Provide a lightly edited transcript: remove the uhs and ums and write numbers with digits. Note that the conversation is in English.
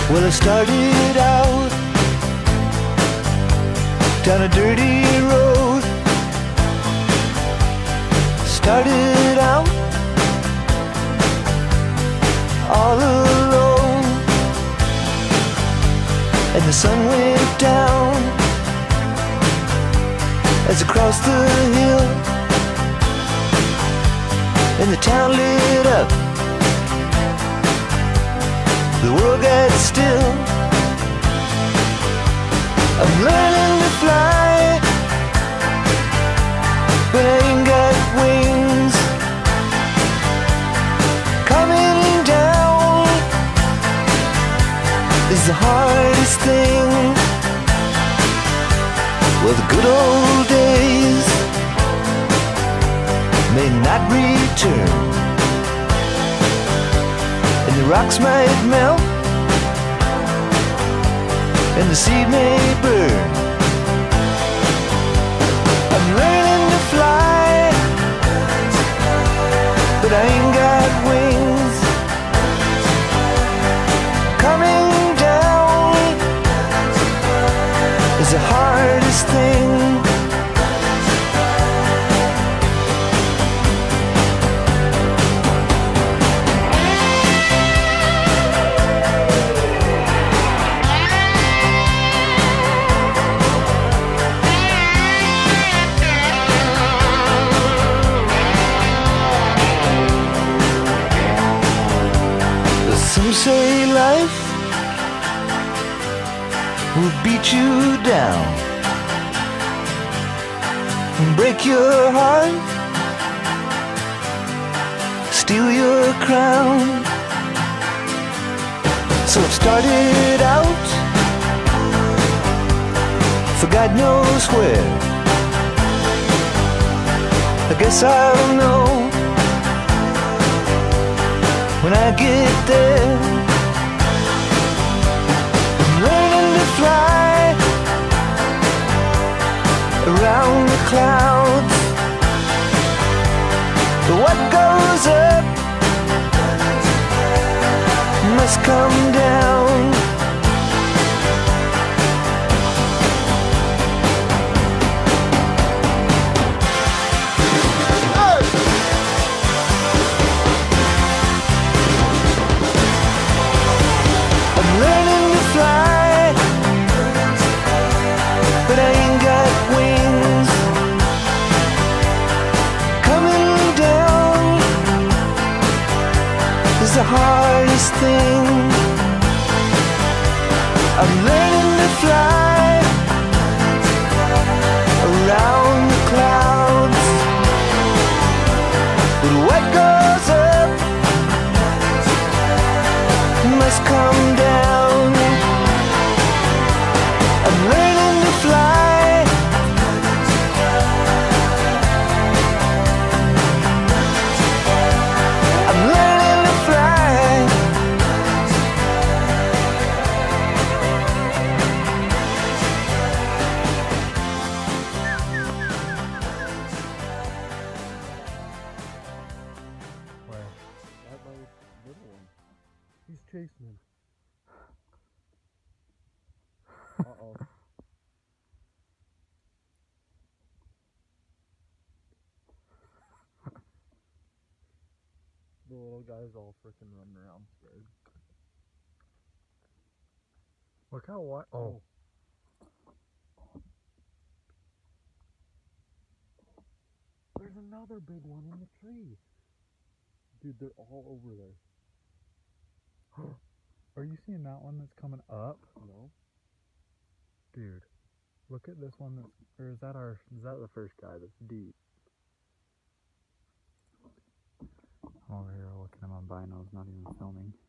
Well, I started out down a dirty road. Started out all alone, and the sun went down as I crossed the hill, and the town lit up. The world got still. I'm learning to fly, but I ain't got wings. Coming down is the hardest thing. Well, the good old days may not return, and the rocks might melt, and the seed may burn. I'm learning to fly, but I ain't got wings. Coming down is the hardest thing. Some say life will beat you down and break your heart, steal your crown. So I've started out for God knows where. I guess I'll know when I get there. I'm learning to fly around the clouds, but what goes up must come down. But I ain't got wings. Coming down is the hardest thing. I'm learning to fly around the clouds, but what goes up must come down. I'm learning to fly. I'm learning to fly. Where? That little one. He's chasing him. Uh-oh. The little guy's all freaking running around scared. Look how wide. Oh. There's another big one in the tree. Dude, they're all over there. Are you seeing that one that's coming up? No. Dude, look at this one that's, or is that the first guy that's deep? I'm over here looking at my binos, not even filming.